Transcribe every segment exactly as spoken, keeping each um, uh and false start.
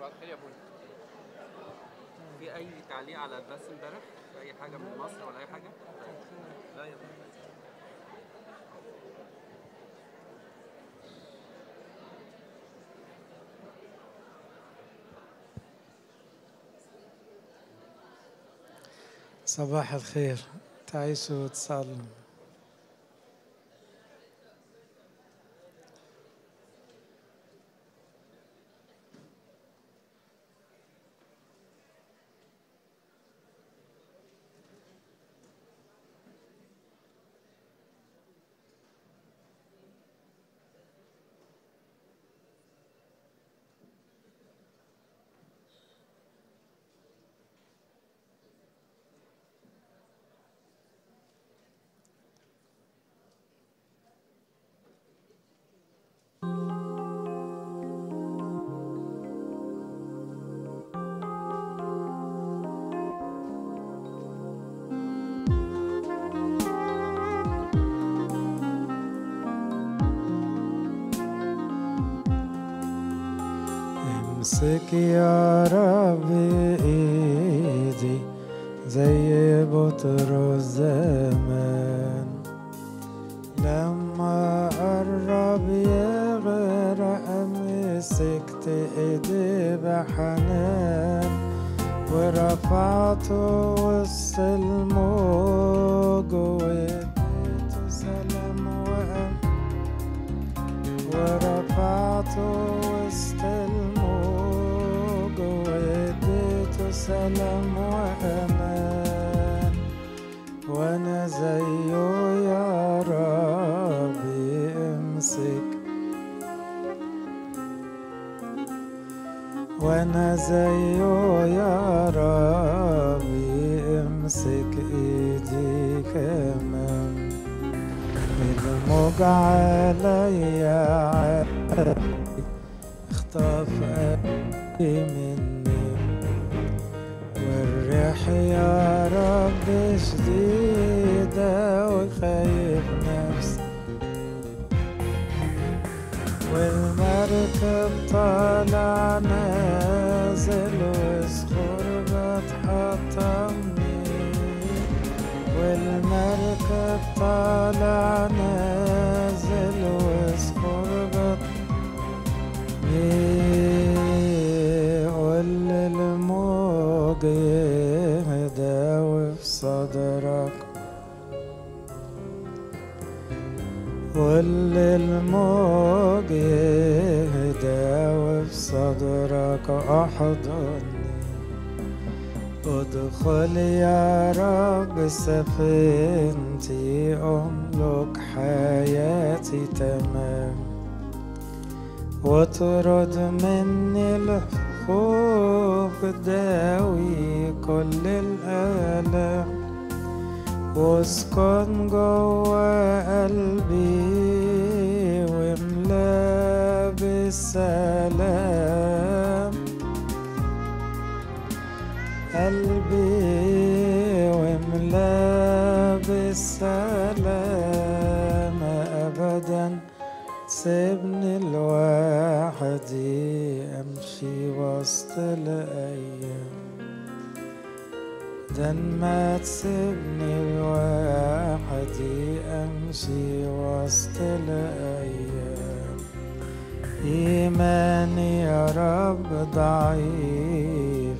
خير يا بوني. في اي تعليق على البث امبارح؟ في اي حاجه من مصر ولا اي حاجه؟ لا يا بوني. صباح الخير، تعيشوا وتصلوا. امسك يا رب ايدي زي بطرس زمان، لما قرب يغرق مسكت ايدي بحنان، ورفعته وسط الموج واديته سلام وأمان، ورفعته وسط الموج واديته سلام وأمان، وانا زيه يا ربي امسك، وانا زيه يا ربي امسك ايدي كمان، الموج عليا عالي اخطف قلبي مني، والريح يا رب شديدة وخايف نفسي، والمركب طالع نازل وصخور بتحطمني، والمركب طالع نازل وصخور بتحطمني، قول للموج يهدى وفي صدرك، قول للموج يهدى وفي صدرك احضني، ادخل يا رب سفينتي املك حياتي تمام، واطرد مني الخوف داوي كل الآلام، واسكن جوا قلبي واملا بالسلام، قلبي واملا بالسلام، ابدا سيبني لوحدي امشي وسط الايام، ده ما تسيبني لوحدي امشي وسط الايام، ايماني يا رب ضعيف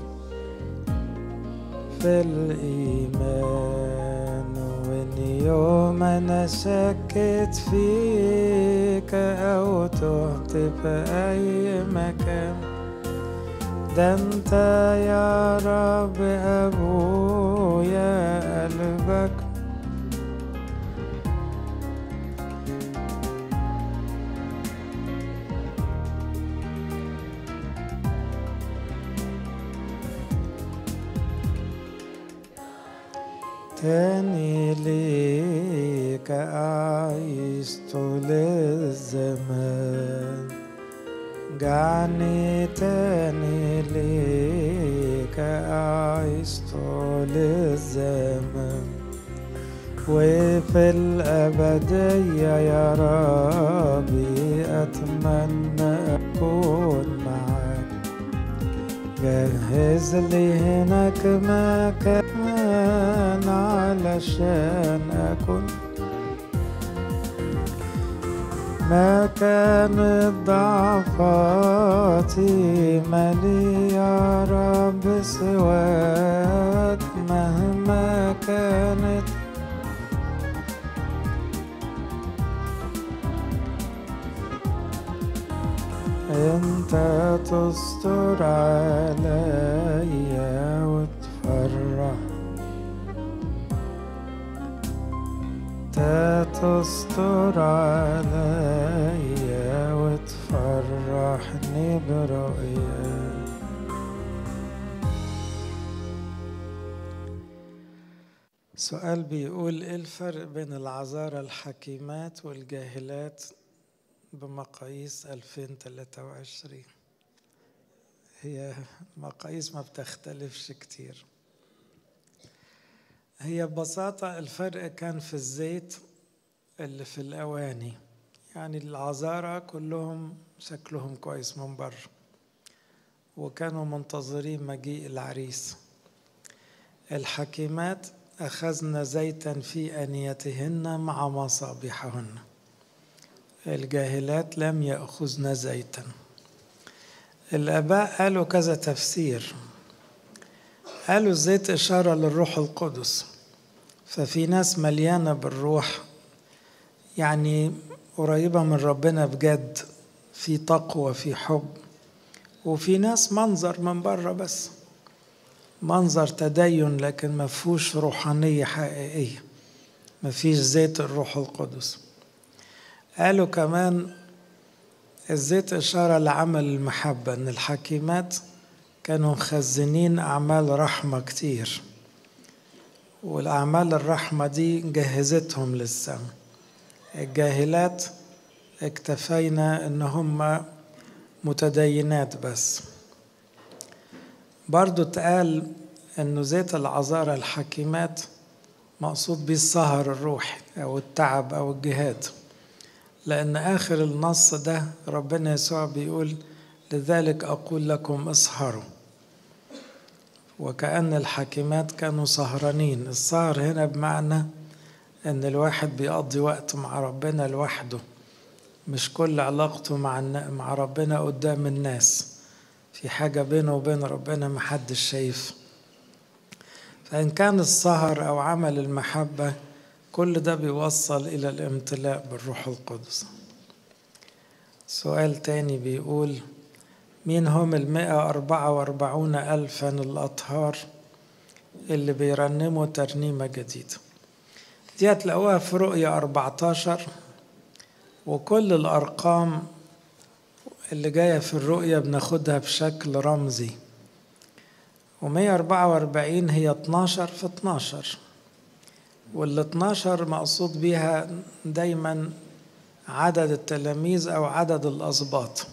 في الايمان، وان يوم انا شكيت فيك او تهت في اي مكان، ده انت يا رب ابويا قلبك تاني ليك أعيش طول الزمان، جعني تاني ليك أعيش طول الزمان، وفي الأبدية يا ربي أتمنى أكون معاك، حجز لي هناك مكان علشان أكون مكان ضعفاتي، مالي يا رب سواك مهما كانت. انت تستر عليا وتفرح، انت تستر عليا وتفرحني برؤياك. سؤال بيقول ايه الفرق بين العذارى الحكيمات والجاهلات بمقاييس ألفين وثلاثة وعشرين؟ هي مقاييس ما بتختلفش كتير. هي ببساطة الفرق كان في الزيت اللي في الأواني. يعني العذارى كلهم شكلهم كويس من بره وكانوا منتظرين مجيء العريس. الحكيمات أخذن زيتا في أنيتهن مع مصابيحهن. الجاهلات لم يأخذن زيتا. الآباء قالوا كذا تفسير. قالوا الزيت إشارة للروح القدس، ففي ناس مليانة بالروح يعني قريبة من ربنا بجد، في تقوى في حب، وفي ناس منظر من بره بس، منظر تدين لكن ما فيهوش روحانية حقيقية، ما فيش زيت الروح القدس. قالوا كمان الزيت إشارة لعمل المحبة، إن الحكيمات كانوا مخزنين أعمال رحمة كتير، والأعمال الرحمة دي جهزتهم للسماء. الجاهلات اكتفينا إن هم متدينات بس. برضو اتقال إنه زيت العذارى الحكيمات مقصود بيه السهر الروحي أو التعب أو الجهاد، لأن آخر النص ده ربنا يسوع بيقول لذلك أقول لكم اسهروا، وكأن الحكيمات كانوا سهرانين. السهر هنا بمعنى أن الواحد بيقضي وقت مع ربنا لوحده، مش كل علاقته مع مع ربنا قدام الناس، في حاجة بينه وبين ربنا محدش شايف. فإن كان السهر أو عمل المحبة كل ده بيوصل إلى الامتلاء بالروح القدس. سؤال تاني بيقول مين هم المئة أربعة وأربعون ألفا الأطهار اللي بيرنموا ترنيمة جديدة؟ دي هتلاقوها في رؤية أربعتاشر، وكل الأرقام اللي جاية في الرؤية بناخدها بشكل رمزي. ومئة أربعة وأربعين هي اتناشر في اتناشر، وال اتناشر مقصود بيها دايما عدد التلاميذ أو عدد الأسباط،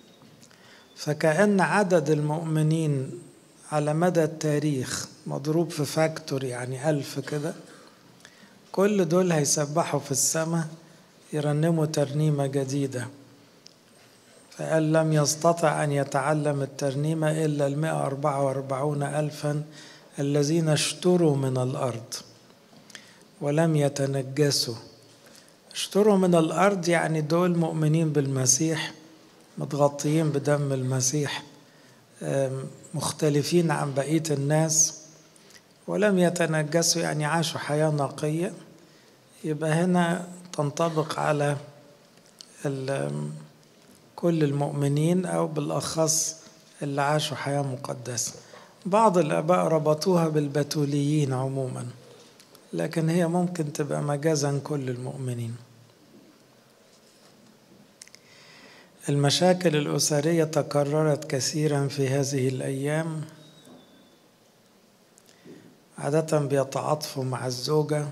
فكأن عدد المؤمنين على مدى التاريخ مضروب في فاكتور، يعني ألف كده. كل دول هيسبحوا في السماء يرنموا ترنيمة جديدة. فقال لم يستطع أن يتعلم الترنيمة إلا المئة أربعة وأربعون ألفا الذين اشتروا من الأرض ولم يتنجسوا. اشتروا من الأرض يعني دول مؤمنين بالمسيح، متغطيين بدم المسيح، مختلفين عن بقية الناس، ولم يتنجسوا يعني عاشوا حياة نقية. يبقى هنا تنطبق على كل المؤمنين أو بالأخص اللي عاشوا حياة مقدسة. بعض الآباء ربطوها بالبتوليين عموما، لكن هي ممكن تبقى مجازا كل المؤمنين. المشاكل الأسرية تكررت كثيرا في هذه الأيام. عادة بيتعاطفوا مع الزوجة،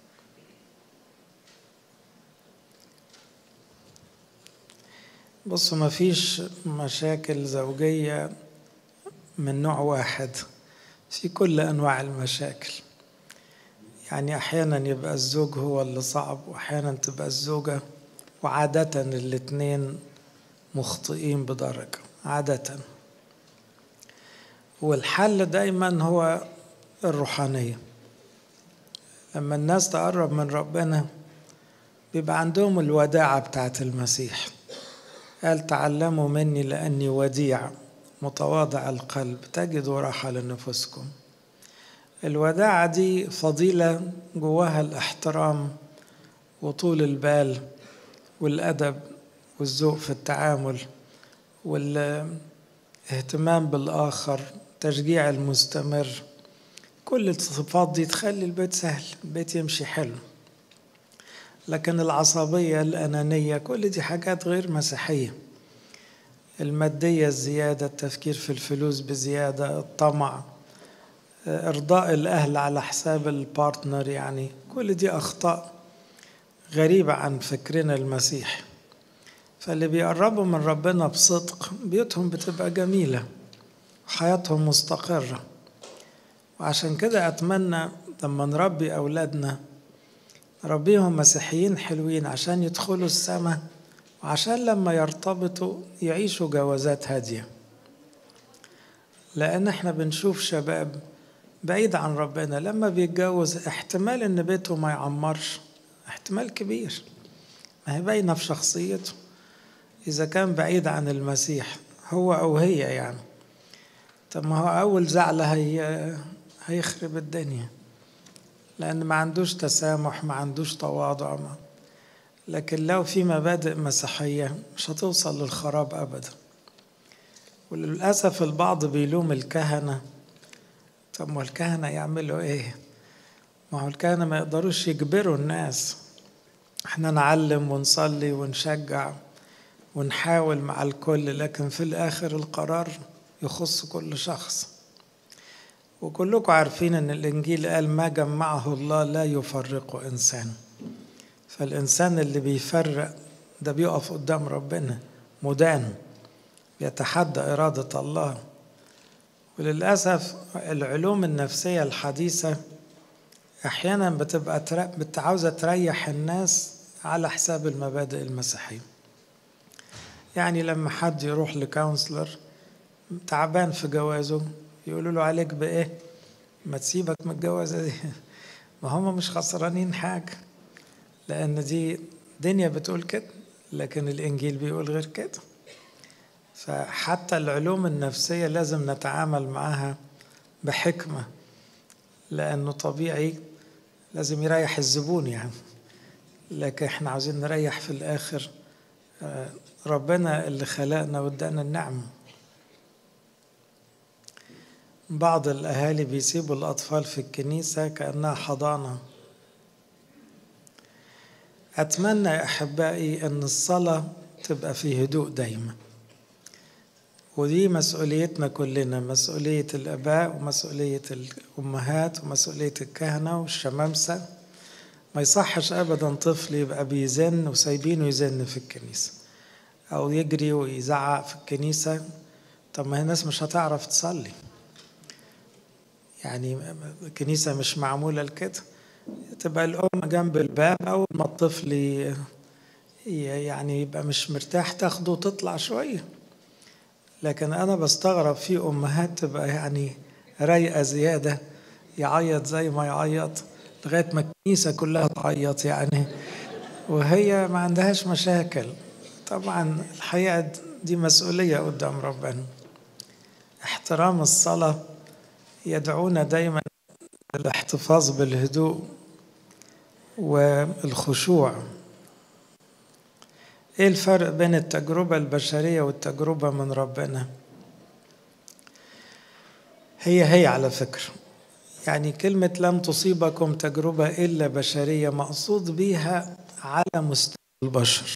بصوا ما فيش مشاكل زوجية من نوع واحد، في كل أنواع المشاكل. يعني أحيانا يبقى الزوج هو اللي صعب، وأحيانا تبقى الزوجة، وعادة الاتنين مخطئين بدرجة عادة. والحل دايما هو الروحانية. لما الناس تقرب من ربنا بيبقى عندهم الوداعة بتاعت المسيح. قال تعلموا مني لأني وديع متواضع القلب تجدوا راحة لنفسكم. الوداعة دي فضيلة جواها الاحترام وطول البال والأدب والذوق في التعامل والاهتمام بالآخر، تشجيع المستمر. كل الصفات دي تخلي البيت سهل، البيت يمشي حلو. لكن العصبية، الأنانية، كل دي حاجات غير مسيحية. المادية الزيادة، التفكير في الفلوس بزيادة، الطمع، إرضاء الأهل على حساب البارتنر، يعني كل دي أخطاء غريبة عن فكرنا المسيح. فاللي بيقربوا من ربنا بصدق بيوتهم بتبقى جميلة، حياتهم مستقرة. وعشان كده أتمنى لما نربي أولادنا نربيهم مسيحيين حلوين عشان يدخلوا السماء، وعشان لما يرتبطوا يعيشوا جوازات هادية. لأن احنا بنشوف شباب بعيد عن ربنا لما بيتجوز احتمال ان بيته ما يعمرش، احتمال كبير. ما هي باينة في شخصيته إذا كان بعيد عن المسيح هو أو هي يعني. طب ما هو أول زعلة هي هيخرب الدنيا، لأن ما عندوش تسامح، ما عندوش تواضع. ما. لكن لو في مبادئ مسيحية مش هتوصل للخراب أبدا. وللأسف البعض بيلوم الكهنة. طب ما الكهنة يعملوا إيه؟ ما هو الكهنة ما يقدروش يجبروا الناس. احنا نعلم ونصلي ونشجع ونحاول مع الكل، لكن في الآخر القرار يخص كل شخص. وكلكم عارفين أن الإنجيل قال ما جمعه الله لا يفرقه إنسان. فالإنسان اللي بيفرق ده بيقف قدام ربنا مدان، بيتحدى إرادة الله. وللأسف العلوم النفسية الحديثة أحيانا بتبقى بتعاوزة تريح الناس على حساب المبادئ المسيحية. يعني لما حد يروح لكاونسلر تعبان في جوازه يقولوا له عليك بإيه؟ ما تسيبك من الجوازة دي. ما هم مش خسرانين حاجة، لأن دي دنيا بتقول كده، لكن الإنجيل بيقول غير كده. فحتى العلوم النفسية لازم نتعامل معها بحكمة، لأنه طبيعي لازم يريح الزبون يعني. لكن احنا عاوزين نريح في الآخر ربنا اللي خلقنا وادانا النعمة. بعض الأهالي بيسيبوا الأطفال في الكنيسة كأنها حضانة. أتمنى يا أحبائي أن الصلاة تبقى في هدوء دايما، ودي مسؤوليتنا كلنا، مسؤولية الآباء ومسؤولية الأمهات ومسؤولية الكهنة والشمامسة. ما يصحش أبدا طفل يبقى بيزن وسايبينه يزن في الكنيسة أو يجري ويزعق في الكنيسة. طب ما هي الناس مش هتعرف تصلي، يعني الكنيسة مش معمولة لكده. تبقى الأم جنب الباب، أول ما الطفل يعني يبقى مش مرتاح تاخده وتطلع شوية. لكن أنا بستغرب في أمهات تبقى يعني رايقة زيادة، يعيط زي ما يعيط لغاية ما الكنيسة كلها تعيط يعني، وهي ما عندهاش مشاكل. طبعا الحقيقة دي مسؤولية قدام ربنا. احترام الصلاة يدعونا دايما للاحتفاظ بالهدوء والخشوع. ايه الفرق بين التجربة البشرية والتجربة من ربنا؟ هي هي على فكرة، يعني كلمة لم تصيبكم تجربة إلا بشرية مقصود بيها على مستوى البشر،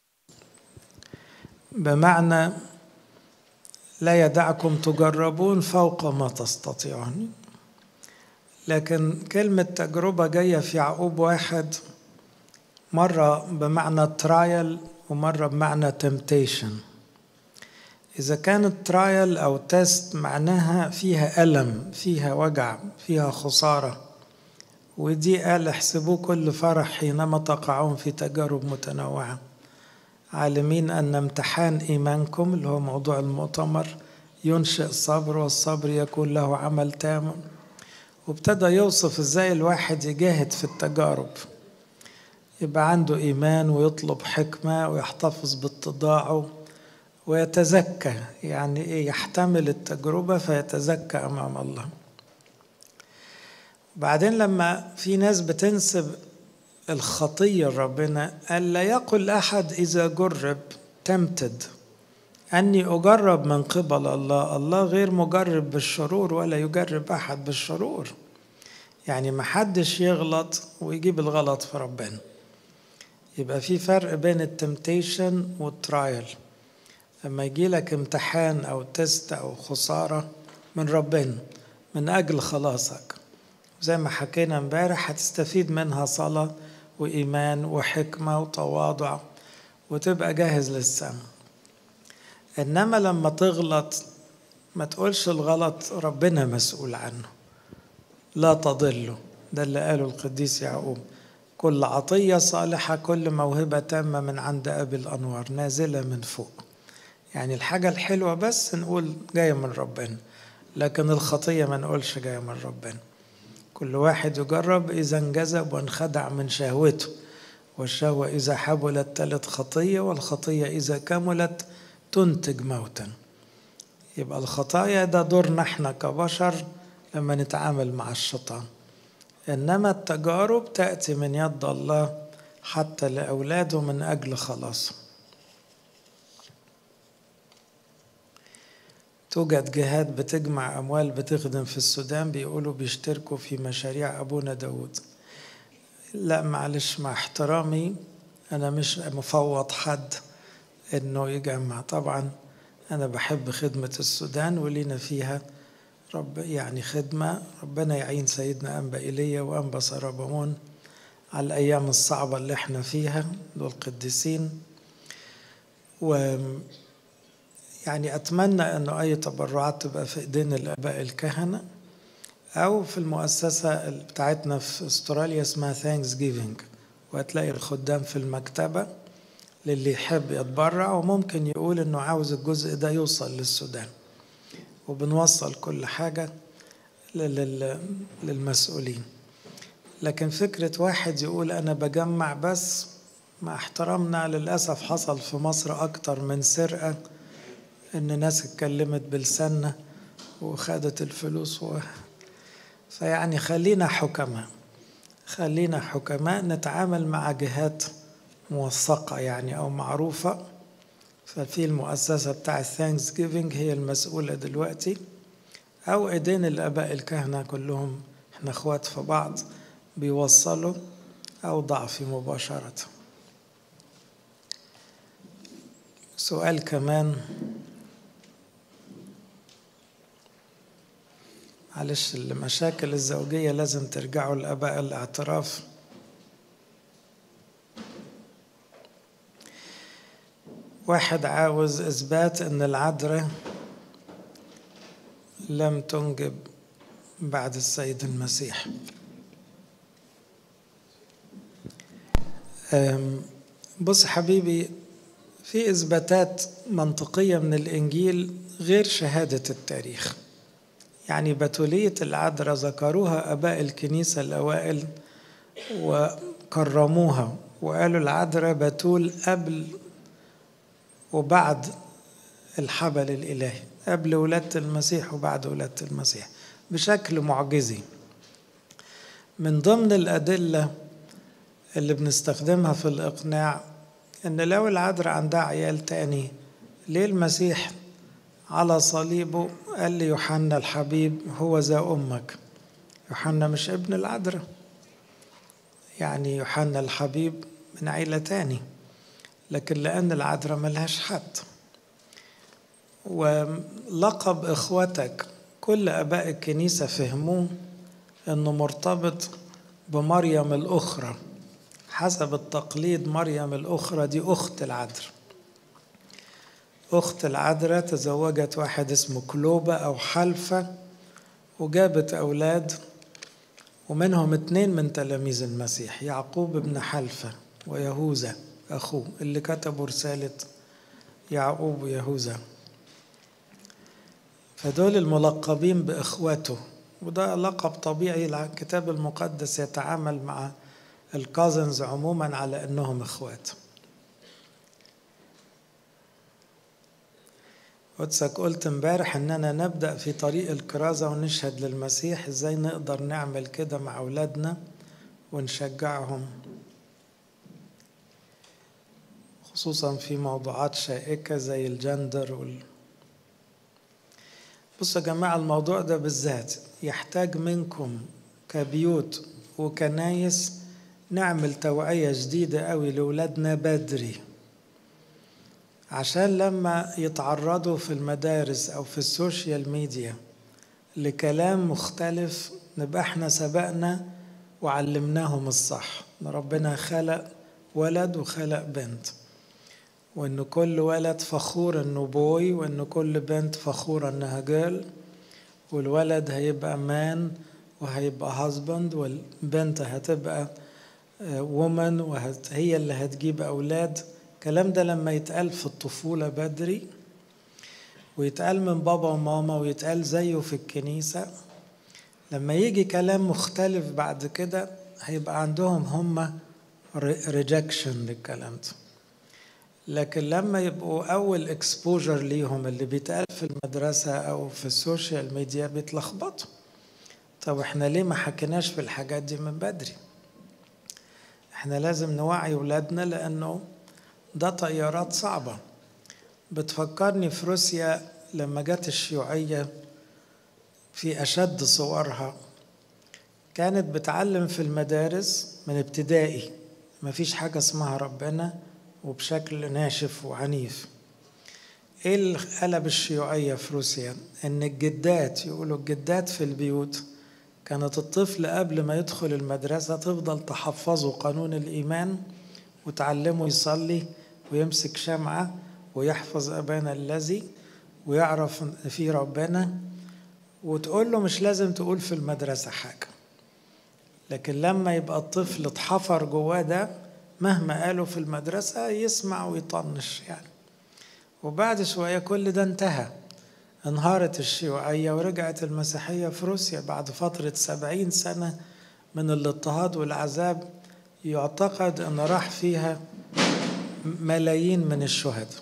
بمعنى لا يدعكم تجربون فوق ما تستطيعون. لكن كلمة تجربة جاية في يعقوب واحد مرة بمعنى ترايل ومرة بمعنى temptation. إذا كانت ترايل أو تيست معناها فيها ألم، فيها وجع، فيها خسارة. ودي قال احسبوا كل فرح حينما تقعون في تجارب متنوعة، عالمين أن امتحان إيمانكم اللي هو موضوع المؤتمر ينشئ صبر، والصبر يكون له عمل تام. وابتدى يوصف ازاي الواحد يجاهد في التجارب، يبقى عنده إيمان ويطلب حكمة ويحتفظ باتضاعه ويتزكى. يعني إيه؟ يحتمل التجربة فيتزكى أمام الله. بعدين لما في ناس بتنسب الخطية لربنا، قال لا يقل أحد إذا جرب تمتد أني أجرب من قبل الله. الله غير مجرب بالشرور ولا يجرب أحد بالشرور. يعني محدش يغلط ويجيب الغلط في ربنا. يبقى في فرق بين التمتيشن والترايل. لما يجي لك امتحان أو تست أو خسارة من ربنا من أجل خلاصك، زي ما حكينا امبارح، هتستفيد منها صلاة وإيمان وحكمة وتواضع وتبقى جاهز للسماء. إنما لما تغلط ما تقولش الغلط ربنا مسؤول عنه، لا تضله. ده اللي قاله القديس يعقوب: كل عطية صالحة، كل موهبة تامة من عند أبي الأنوار نازلة من فوق. يعني الحاجة الحلوة بس نقول جاية من ربنا، لكن الخطية ما نقولش جاية من ربنا. كل واحد يجرب إذا انجذب وانخدع من شهوته، والشهوة إذا حبلت تلت خطية، والخطية إذا كملت تنتج موتا. يبقى الخطايا ده دورنا احنا كبشر لما نتعامل مع الشيطان، إنما التجارب تأتي من يد الله حتى لأولاده من أجل خلاصه. توجد جهات بتجمع أموال بتخدم في السودان، بيقولوا بيشتركوا في مشاريع أبونا داود. لا معلش، مع احترامي أنا مش مفوض حد إنه يجمع. طبعا أنا بحب خدمة السودان ولينا فيها رب يعني خدمة. ربنا يعين سيدنا أنبا إيليا وأنبا سربمون على الأيام الصعبة اللي احنا فيها، دول قديسين. و يعني أتمنى أنه أي تبرعات تبقى في إيدين الآباء الكهنة، أو في المؤسسة بتاعتنا في أستراليا اسمها ثانكس جيفينج، وهتلاقي الخدام في المكتبة للي يحب يتبرع، وممكن يقول أنه عاوز الجزء ده يوصل للسودان، وبنوصل كل حاجة للمسؤولين. لكن فكرة واحد يقول أنا بجمع بس، مع احترامنا للأسف حصل في مصر أكتر من سرقة، إن ناس اتكلمت بلساننا وخدت الفلوس و... فيعني خلينا حكماء، خلينا حكماء نتعامل مع جهات موثقة يعني أو معروفة. ففي المؤسسة بتاع الثانكس جيفينج هي المسؤولة دلوقتي، أو إيدين الآباء الكهنة كلهم، إحنا أخوات في بعض، بيوصلوا أو ضعفي مباشرة. سؤال كمان، معلش، المشاكل الزوجية لازم ترجعوا لآباء الاعتراف. واحد عاوز إثبات أن العذراء لم تنجب بعد السيد المسيح. بص حبيبي، في إثباتات منطقية من الإنجيل غير شهادة التاريخ. يعني بتولية العذراء ذكروها آباء الكنيسة الأوائل وكرموها، وقالوا العذراء بتول قبل وبعد الحبل الإلهي، قبل ولادة المسيح وبعد ولادة المسيح، بشكل معجزي. من ضمن الأدلة اللي بنستخدمها في الإقناع إن لو العذراء عندها عيال تاني، ليه المسيح على صليبه قال لي يوحنا الحبيب هو ذا أمك؟ يوحنا مش ابن العذراء، يعني يوحنا الحبيب من عيلة تاني، لكن لأن العذراء ملهاش حد. ولقب إخوتك كل آباء الكنيسة فهموه أنه مرتبط بمريم الأخرى. حسب التقليد مريم الأخرى دي أخت العذراء. أخت العذراء تزوجت واحد اسمه كلوبة أو حلفة، وجابت أولاد، ومنهم اتنين من تلاميذ المسيح، يعقوب ابن حلفة ويهوذا أخوه اللي كتبوا رسالة يعقوب ويهوذا. فدول الملقبين بإخوته، وده لقب طبيعي. الكتاب المقدس يتعامل مع الكازنز عموما على أنهم إخوات. قدسك قلت امبارح أننا نبدأ في طريق الكرازة ونشهد للمسيح. إزاي نقدر نعمل كده مع أولادنا ونشجعهم، خصوصا في موضوعات شائكة زي الجندر وال... بصوا يا جماعة، الموضوع ده بالذات يحتاج منكم كبيوت وكنايس نعمل توعية جديدة قوي لأولادنا بدري، عشان لما يتعرضوا في المدارس أو في السوشيال ميديا لكلام مختلف نبقى احنا سبقنا وعلمناهم الصح. ربنا خلق ولد وخلق بنت، وإن كل ولد فخور إنه بوي، وإن كل بنت فخورة إنها جيرل، والولد هيبقى مان وهيبقى هازبند، والبنت هتبقى وومن وهي اللي هتجيب أولاد. الكلام ده لما يتقال في الطفولة بدري، ويتقال من بابا وماما، ويتقال زيه في الكنيسة، لما يجي كلام مختلف بعد كده هيبقى عندهم هم ريجكشن للكلام ده. لكن لما يبقوا أول اكسبوجر ليهم اللي بيتقال في المدرسة أو في السوشيال ميديا بيتلخبطوا. طب احنا ليه ما حكيناش في الحاجات دي من بدري؟ احنا لازم نوعي ولادنا، لأنه ده طيارات صعبة. بتفكرني في روسيا لما جت الشيوعية في أشد صورها، كانت بتعلم في المدارس من ابتدائي مفيش حاجة اسمها ربنا وبشكل ناشف وعنيف. ايه اللي قلب الشيوعية في روسيا؟ ان الجدات، يقولوا الجدات في البيوت، كانت الطفل قبل ما يدخل المدرسة تفضل تحفظه قانون الإيمان وتعلمه يصلي ويمسك شمعة ويحفظ أبانا الذي ويعرف في ربنا، وتقول له مش لازم تقول في المدرسة حاجة. لكن لما يبقى الطفل اتحفر جواه ده، مهما قالوا في المدرسة يسمع ويطنش يعني. وبعد شوية كل ده انتهى، انهارت الشيوعية ورجعت المسيحية في روسيا بعد فترة سبعين سنة من الاضطهاد والعذاب. يعتقد أن راح فيها ملايين من الشهداء.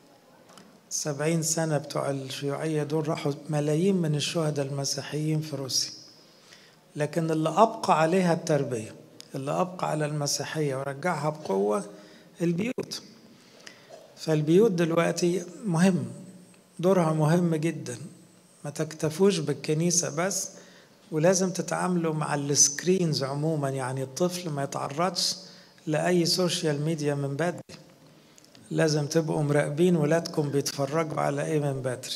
سبعين سنة بتوع الشيوعية دول راحوا ملايين من الشهداء المسيحيين في روسيا. لكن اللي أبقى عليها التربية، اللي أبقى على المسيحية ورجعها بقوة البيوت. فالبيوت دلوقتي مهم، دورها مهم جدا. ما تكتفوش بالكنيسة بس، ولازم تتعاملوا مع السكرينز عموما. يعني الطفل ما يتعرضش لأي سوشيال ميديا من بدري. لازم تبقوا مراقبين ولادكم بيتفرجوا على ايه من بدري.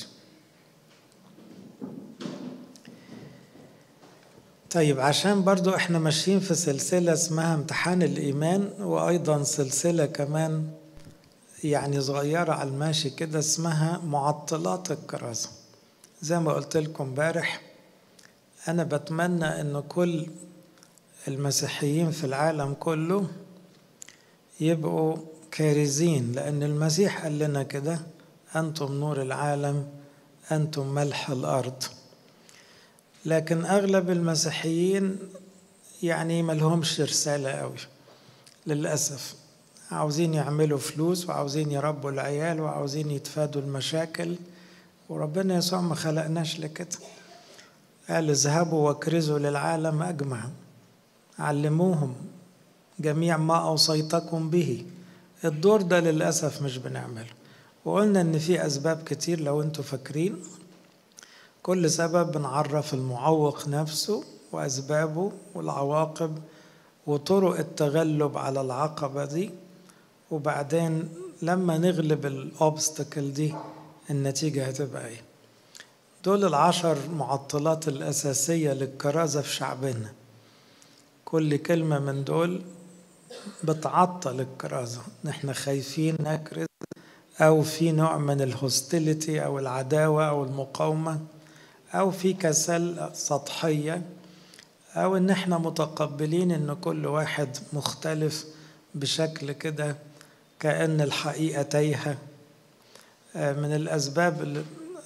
طيب، عشان برضو احنا ماشيين في سلسلة اسمها امتحان الإيمان، وأيضا سلسلة كمان يعني صغيرة على الماشي كده اسمها معطلات الكرازة. زي ما قلت لكم امبارح، أنا بتمنى أن كل المسيحيين في العالم كله يبقوا كارزين، لأن المسيح قال لنا كده: أنتم نور العالم، أنتم ملح الأرض. لكن أغلب المسيحيين يعني ملهمش رسالة قوي للأسف. عاوزين يعملوا فلوس، وعاوزين يربوا العيال، وعاوزين يتفادوا المشاكل. وربنا يسوع ما خلقناش لكده. قال: اذهبوا واكرزوا للعالم أجمع، علموهم جميع ما أوصيتكم به. الدور ده للأسف مش بنعمله. وقلنا إن في أسباب كتير لو أنتوا فاكرين. كل سبب بنعرف المعوق نفسه وأسبابه والعواقب وطرق التغلب على العقبة دي، وبعدين لما نغلب الأوبستكل دي النتيجة هتبقى إيه. دول العشر معطلات الأساسية للكرازة في شعبنا. كل كلمة من دول بتعطل الكرازة. نحن خايفين نكرز، أو في نوع من الهوستيليتي أو العداوة أو المقاومة، أو في كسل سطحية، أو إن احنا متقبلين إن كل واحد مختلف بشكل كده كأن الحقيقة تايهة. من الأسباب اللي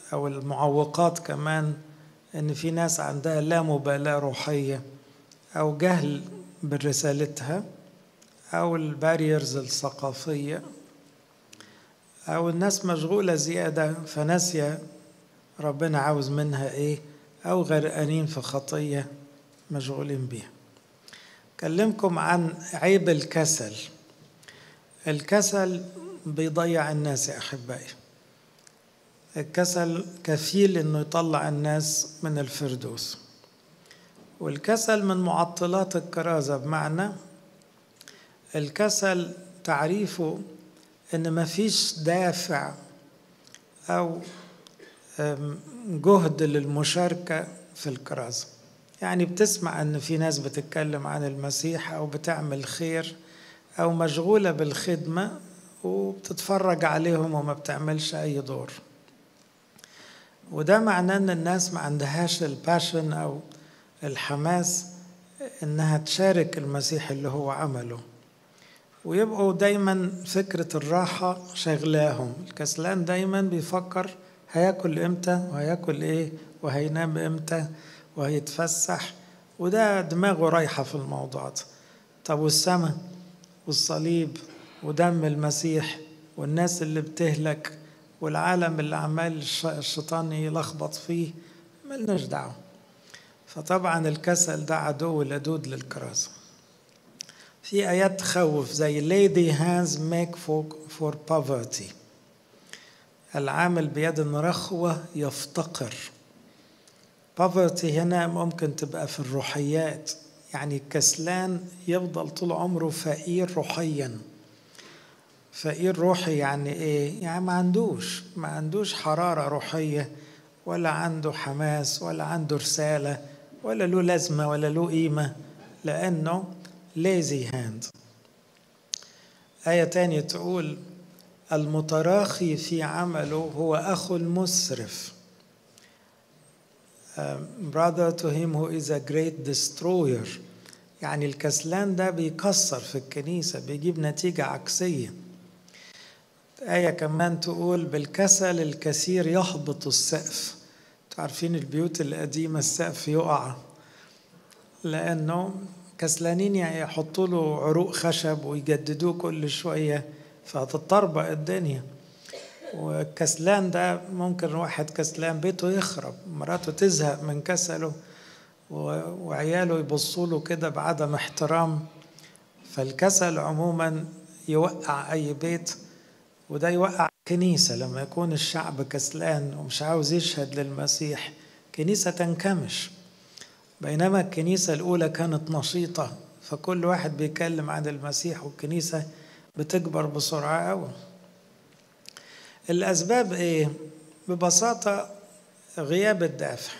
أو المعوقات كمان إن في ناس عندها لا مبالاة روحية أو جهل برسالتها، أو الباريرز الثقافية، أو الناس مشغولة زيادة فناسية ربنا عاوز منها إيه، أو غرقانين في خطية مشغولين بيها. أكلمكم عن عيب الكسل. الكسل بيضيع الناس يا أحبائي. الكسل كفيل إنه يطلع الناس من الفردوس. والكسل من معطلات الكرازة، بمعنى الكسل تعريفه إن مفيش دافع أو جهد للمشاركة في الكرازة. يعني بتسمع أن في ناس بتتكلم عن المسيح أو بتعمل خير أو مشغولة بالخدمة وبتتفرج عليهم وما بتعملش أي دور، وده معناه أن الناس ما عندهاش الباشن أو الحماس أنها تشارك المسيح اللي هو عمله، ويبقوا دايما فكرة الراحة شغلاهم. الكسلان دايما بيفكر هياكل امتى وهياكل ايه وهينام امتى وهيتفسح، وده دماغه رايحة في الموضوع ده. طب والسماء والصليب ودم المسيح والناس اللي بتهلك والعالم اللي عمال الشيطان يلخبط فيه، ملناش دعوة. فطبعا الكسل ده عدو لدود للكرازة. في آيات تخوف زي lady hands make for, for poverty. العامل بيد رخوة يفتقر. poverty هنا ممكن تبقى في الروحيات، يعني الكسلان يفضل طول عمره فقير روحيا. فقير روحي يعني ايه؟ يعني ما عندوش ما عندوش حرارة روحية، ولا عنده حماس، ولا عنده رسالة، ولا له لازمة، ولا له قيمة، لأنه lazy hand. آية تانية تقول المتراخي في عمله هو أخو المسرف. brother to him who is a great destroyer. يعني الكسلان ده بيكسر في الكنيسة، بيجيب نتيجة عكسية. آية كمان تقول بالكسل الكثير يهبط السقف. تعرفين البيوت القديمة السقف يقع لأنه كسلانين، يعني يحطوا له عروق خشب ويجددوه كل شوية فهتتطربق الدنيا. والكسلان ده ممكن واحد كسلان بيته يخرب، مراته تزهق من كسله وعياله يبصوا له كده بعدم احترام. فالكسل عموما يوقع أي بيت، وده يوقع كنيسة. لما يكون الشعب كسلان ومش عاوز يشهد للمسيح، كنيسة تنكمش. بينما الكنيسة الأولى كانت نشيطة، فكل واحد بيتكلم عن المسيح والكنيسة بتكبر بسرعة أوي. الأسباب إيه؟ ببساطة غياب الدافع.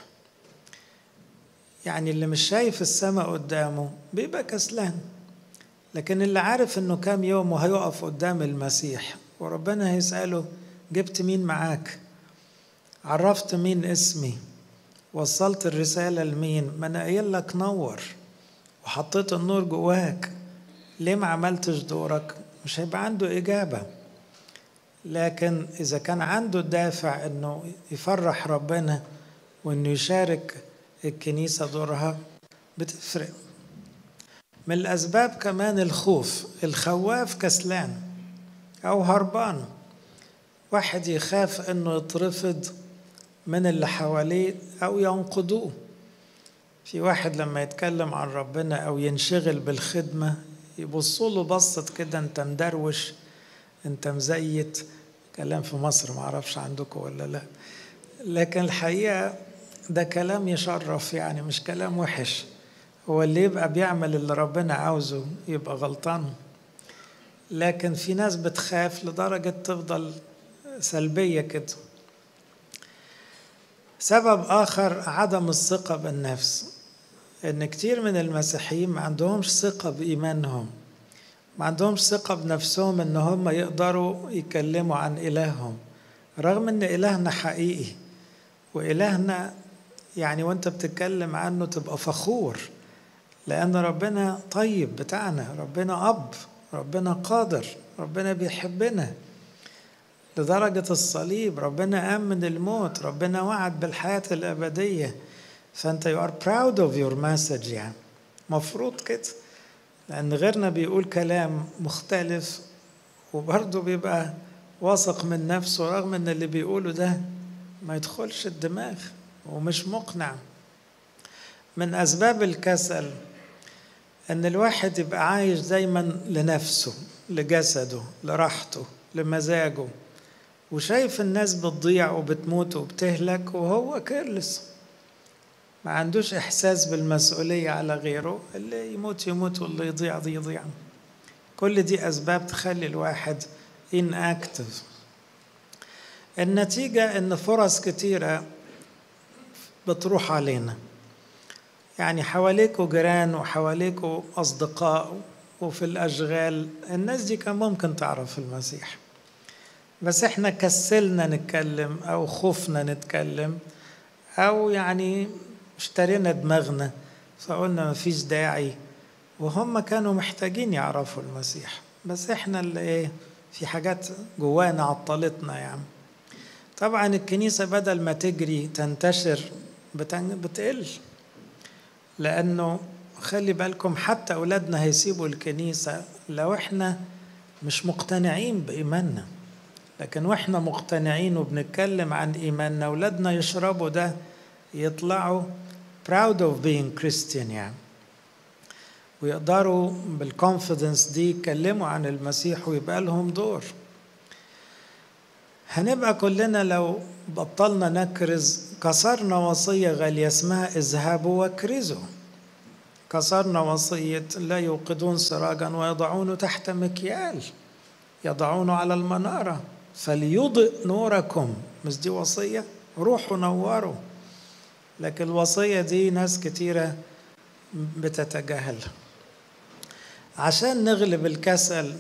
يعني اللي مش شايف السماء قدامه بيبقى كسلان، لكن اللي عارف إنه كام يوم وهيقف قدام المسيح وربنا هيسأله جبت مين معاك؟ عرفت مين اسمي؟ وصلت الرسالة لمين؟ ما أنا قايل لك نور وحطيت النور جواك، ليه ما عملتش دورك؟ مش هيبقى عنده إجابة. لكن إذا كان عنده الدافع إنه يفرح ربنا وإنه يشارك الكنيسة دورها، بتفرق. من الأسباب كمان الخوف. الخواف كسلان أو هربان. واحد يخاف إنه يترفض من اللي حواليه أو ينقضوه. في واحد لما يتكلم عن ربنا أو ينشغل بالخدمة يبصوا له بصت كده، أنت مدروش، أنت مزيت. كلام في مصر معرفش عندكم ولا لا، لكن الحقيقة ده كلام يشرف، يعني مش كلام وحش. هو اللي يبقى بيعمل اللي ربنا عاوزه يبقى غلطان، لكن في ناس بتخاف لدرجة تفضل سلبية كده. سبب آخر عدم الثقة بالنفس. إن كتير من المسيحيين ما عندهمش ثقة بإيمانهم، ما عندهمش ثقة بنفسهم إن هم يقدروا يكلموا عن إلههم، رغم إن إلهنا حقيقي وإلهنا يعني وأنت بتتكلم عنه تبقى فخور، لأن ربنا طيب بتاعنا، ربنا أب، ربنا قادر، ربنا بيحبنا. لدرجة الصليب. ربنا قام من الموت، ربنا وعد بالحياة الأبدية. فأنت you are proud of your message يعني، مفروض كده. لأن غيرنا بيقول كلام مختلف وبرضه بيبقى واثق من نفسه، رغم أن اللي بيقوله ده ما يدخلش الدماغ ومش مقنع. من أسباب الكسل أن الواحد يبقى عايش دايما لنفسه، لجسده، لراحته، لمزاجه، وشايف الناس بتضيع وبتموت وبتهلك وهو كيرلس، ما عندوش إحساس بالمسؤولية على غيره. اللي يموت يموت واللي يضيع دي يضيع. كل دي أسباب تخلي الواحد inactive. النتيجة إن فرص كتيرة بتروح علينا، يعني حواليكوا جيران وحواليكوا أصدقاء وفي الأشغال، الناس دي كان ممكن تعرف المسيح، بس إحنا كسلنا نتكلم أو خفنا نتكلم أو يعني اشترينا دماغنا فقلنا مفيش داعي، وهم كانوا محتاجين يعرفوا المسيح، بس إحنا اللي إيه في حاجات جوانا عطلتنا يعني. طبعا الكنيسة بدل ما تجري تنتشر بتقل، لأنه خلي بالكم حتى أولادنا هيسيبوا الكنيسة لو إحنا مش مقتنعين بإيماننا، لكن وإحنا مقتنعين وبنتكلم عن إيماننا أولادنا يشربوا ده يطلعوا proud of being Christian يعني، ويقدروا بالconfidence دي يتكلموا عن المسيح ويبقى لهم دور. هنبقى كلنا لو بطلنا نكرز كسرنا وصية غالية اسمها اذهبوا واكرزوا. كسرنا وصية لا يوقدون سراجا ويضعونه تحت مكيال، يضعونه على المنارة فليضئ نوركم. مش دي وصية؟ روحوا نوروا. لكن الوصية دي ناس كتيرة بتتجاهلها. عشان نغلب الكسل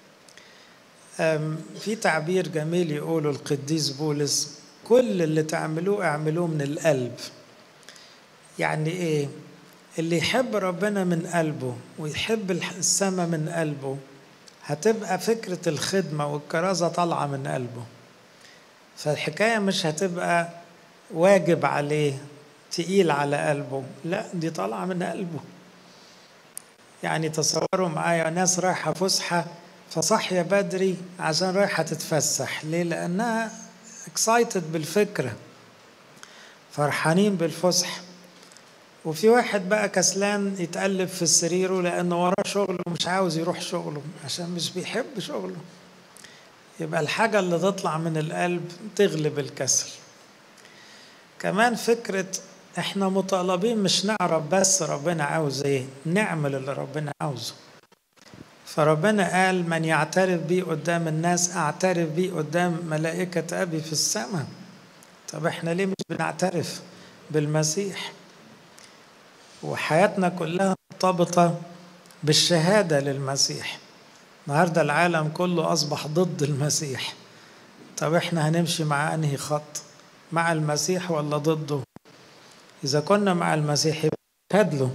في تعبير جميل يقوله القديس بولس: كل اللي تعملوه اعملوه من القلب. يعني ايه؟ اللي يحب ربنا من قلبه ويحب السماء من قلبه هتبقى فكرة الخدمة والكرازة طالعة من قلبه، فالحكاية مش هتبقى واجب عليه تقيل على قلبه، لا دي طالعة من قلبه. يعني تصوروا معايا ناس رايحة فسحة فصحية بدري عشان رايحة تتفسح، ليه؟ لأنها excited بالفكرة، فرحانين بالفسح. وفي واحد بقى كسلان يتقلب في السرير لأنه وراه شغله ومش عاوز يروح شغله عشان مش بيحب شغله. يبقى الحاجة اللي تطلع من القلب تغلب الكسل. كمان فكرة احنا مطالبين مش نعرف بس ربنا عاوز ايه، نعمل اللي ربنا عاوزه. فربنا قال: من يعترف بي قدام الناس اعترف بي قدام ملائكة أبي في السماء. طب احنا ليه مش بنعترف بالمسيح؟ وحياتنا كلها مرتبطة بالشهادة للمسيح. النهاردة العالم كله أصبح ضد المسيح. طب احنا هنمشي مع أنهي خط؟ مع المسيح ولا ضده؟ إذا كنا مع المسيح يبقى له.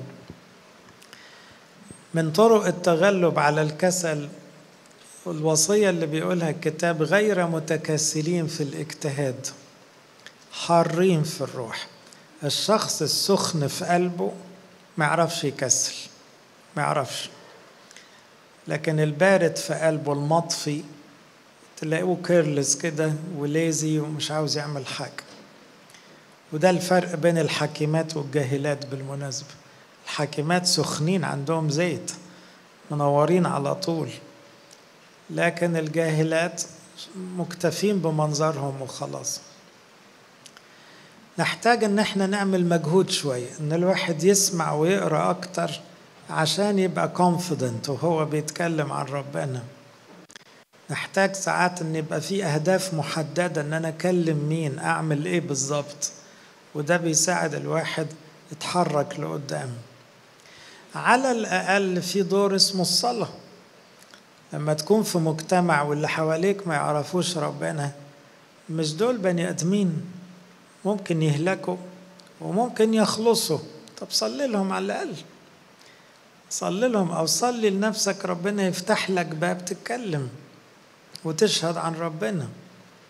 من طرق التغلب على الكسل الوصية اللي بيقولها الكتاب: غير متكاسلين في الاجتهاد، حارين في الروح. الشخص السخن في قلبه ما يعرفش يكسل، ما يعرفش. لكن البارد في قلبه المطفي تلاقوه كيرلس كده وليزي ومش عاوز يعمل حاجة. وده الفرق بين الحكيمات والجاهلات بالمناسبة. الحكيمات سخنين عندهم زيت منورين على طول، لكن الجاهلات مكتفين بمنظرهم وخلاص. نحتاج ان احنا نعمل مجهود شوية، ان الواحد يسمع ويقرأ اكتر عشان يبقى confident وهو بيتكلم عن ربنا. نحتاج ساعات ان يبقى في اهداف محددة، ان انا اكلم مين، اعمل ايه بالظبط، وده بيساعد الواحد يتحرك لقدام. على الاقل في دور اسمه الصلاة. لما تكون في مجتمع واللي حواليك ما يعرفوش ربنا، مش دول بني ادمين، ممكن يهلكوا وممكن يخلصوا. طب صلي لهم على الأقل، صلي لهم أو صلي لنفسك ربنا يفتح لك باب تتكلم وتشهد عن ربنا.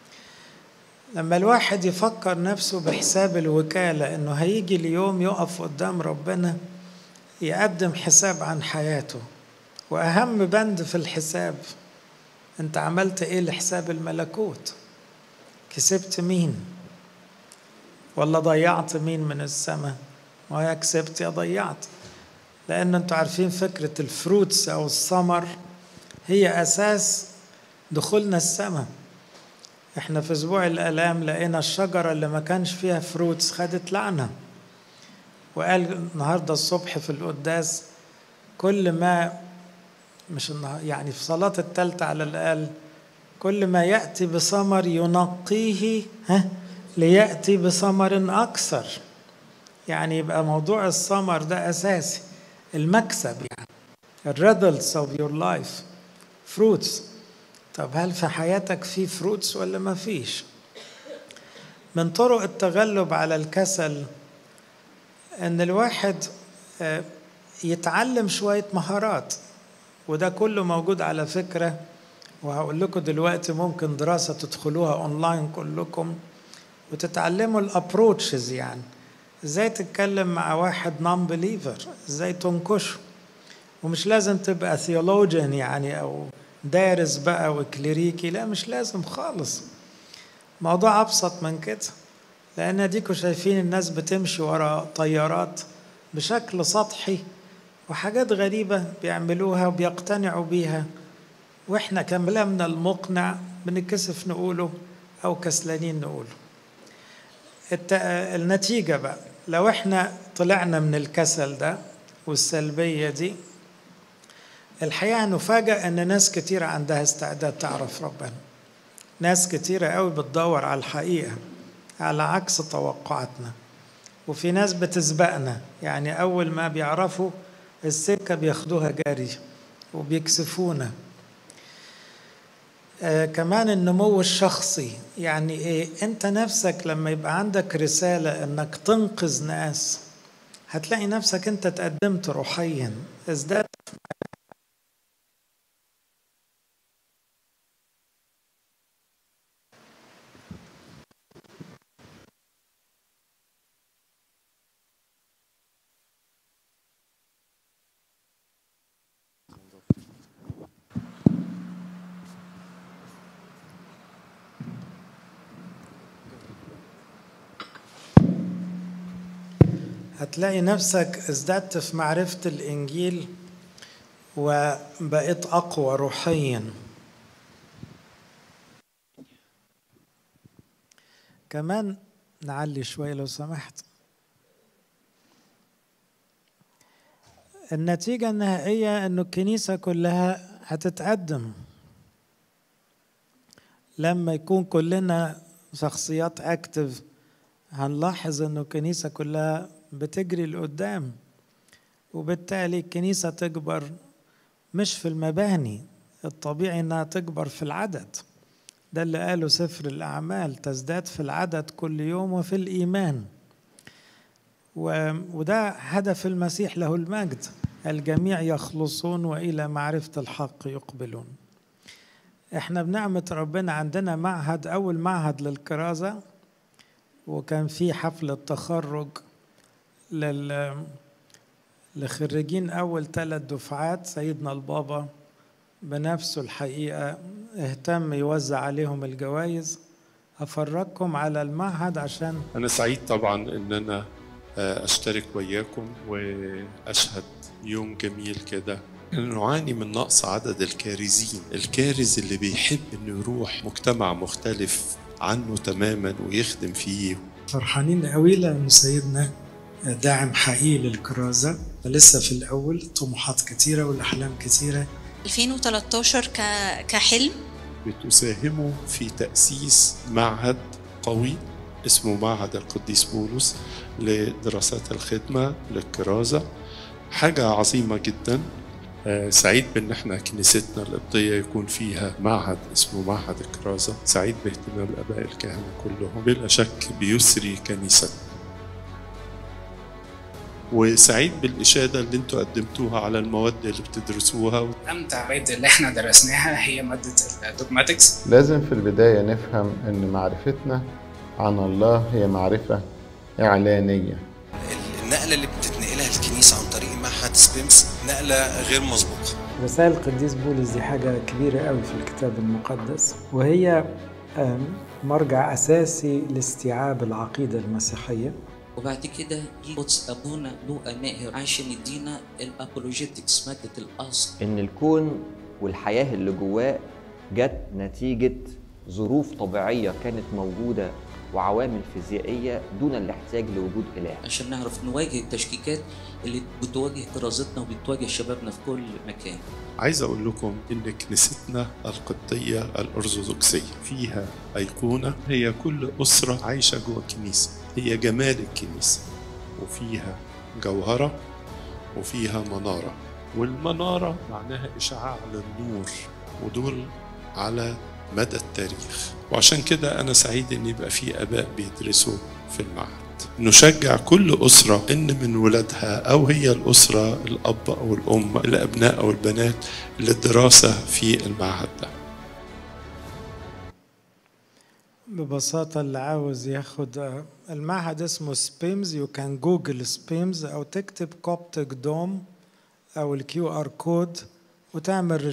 لما الواحد يفكر نفسه بحساب الوكالة إنه هيجي اليوم يقف قدام ربنا يقدم حساب عن حياته، وأهم بند في الحساب أنت عملت إيه لحساب الملكوت؟ كسبت مين؟ ولا ضيعت مين من السماء؟ ما هي كسبت يا ضيعت. لأن أنتوا عارفين فكرة الفروتس أو الثمر هي أساس دخولنا السماء. احنا في أسبوع الآلام لقينا الشجرة اللي ما كانش فيها فروتس خدت لعنة، وقال النهاردة الصبح في القداس كل ما مش يعني في صلاة التالتة على الأقل كل ما يأتي بثمر ينقيه ها ليأتي بثمر أكثر. يعني يبقى موضوع الثمر ده أساسي، المكسب يعني الريزلتس of your life fruits. طب هل في حياتك في فروتس ولا ما فيش؟ من طرق التغلب على الكسل ان الواحد يتعلم شوية مهارات، وده كله موجود على فكرة. وهقول لكم دلوقتي ممكن دراسة تدخلوها اونلاين كلكم وتتعلموا الابروتشز، يعني ازاي تتكلم مع واحد نون بليفر، ازاي تنكشه. ومش لازم تبقى ثيولوجيان يعني او دارس بقى وكليريكي، لا مش لازم خالص. موضوع أبسط من كده، لأن ديكوا شايفين الناس بتمشي وراء طيارات بشكل سطحي وحاجات غريبة بيعملوها وبيقتنعوا بيها، وإحنا كلامنا المقنع بنكسف نقوله أو كسلانين نقوله. النتيجة بقى لو إحنا طلعنا من الكسل ده والسلبية دي، الحقيقة نفاجأ أن ناس كتير عندها استعداد تعرف ربنا. ناس كتيرة قوي بتدور على الحقيقة على عكس توقعاتنا، وفي ناس بتسبقنا، يعني أول ما بيعرفوا السكة بياخدوها جاري وبيكسفونا. آه كمان النمو الشخصي، يعني إيه؟ أنت نفسك لما يبقى عندك رسالة أنك تنقذ ناس هتلاقي نفسك أنت تقدمت روحيا، ازداد هتلاقي نفسك ازددت في معرفة الإنجيل وبقيت أقوى روحيا. كمان نعلي شوية لو سمحت. النتيجة النهائية أنه الكنيسة كلها هتتقدم لما يكون كلنا شخصيات أكتف. هنلاحظ أنه الكنيسة كلها بتجري لقدام، وبالتالي الكنيسة تكبر مش في المباني، الطبيعي أنها تكبر في العدد. ده اللي قاله سفر الأعمال، تزداد في العدد كل يوم وفي الإيمان. وده هدف المسيح له المجد، الجميع يخلصون وإلى معرفة الحق يقبلون. احنا بنعمة ربنا عندنا معهد، أول معهد للكرازة، وكان في حفلة تخرج لل لخريجين أول ثلاث دفعات. سيدنا البابا بنفسه الحقيقة اهتم يوزع عليهم الجوائز. أفرجكم على المعهد عشان أنا سعيد طبعا إن أنا أشترك وياكم وأشهد يوم جميل كده. نعاني من نقص عدد الكارزين، الكارز اللي بيحب إنه يروح مجتمع مختلف عنه تماما ويخدم فيه. فرحانين قوي لأن سيدنا داعم حقيقي للكرازة، لسه في الأول، طموحات كتيرة والأحلام كتيرة. ألفين وثلاثة عشر كحلم بتساهموا في تأسيس معهد قوي اسمه معهد القديس بولس لدراسات الخدمة للكرازة. حاجة عظيمة جدا. سعيد بأن احنا كنيستنا القبطية يكون فيها معهد اسمه معهد الكرازة. سعيد باهتمام الآباء الكهنة كلهم، بلا شك بيسري كنيستنا. وسعيد بالإشادة اللي انتوا قدمتوها على المواد اللي بتدرسوها. أمتع مادة اللي احنا درسناها هي مادة الدوجماتكس. لازم في البداية نفهم أن معرفتنا عن الله هي معرفة إعلانية. النقلة اللي بتتنقلها الكنيسة عن طريق معهد سبيمس نقلة غير مسبوقة. رسائل القديس بولس دي حاجة كبيرة قوي في الكتاب المقدس، وهي مرجع أساسي لاستيعاب العقيدة المسيحية. وبعد كده قدس أبونا لوقا ماهر عشان يدينا الأبولوجيتكس، مادة الأصل. إن الكون والحياة اللي جواه جت نتيجة ظروف طبيعية كانت موجودة وعوامل فيزيائية دون الاحتياج لوجود إله، عشان نعرف نواجه التشكيكات اللي بتواجه كرازتنا وبتواجه شبابنا في كل مكان. عايز أقول لكم إن كنيستنا القبطية الأرثوذكسية فيها أيقونة، هي كل أسرة عايشة جوه الكنيسة، هي جمال الكنيسة، وفيها جوهرة وفيها منارة، والمنارة معناها إشعاع للنور، ودول على مدى التاريخ. وعشان كده أنا سعيد إن يبقى في آباء بيدرسوا في المعهد. نشجع كل أسرة إن من ولادها أو هي الأسرة الأب أو الأم الأبناء أو البنات للدراسة في المعهد ده. ببساطة اللي عاوز ياخد المعهد اسمه سبيمز، يو كان جوجل سبيمز أو تكتب كوبتك دوم أو الكيو آر كود وتعمل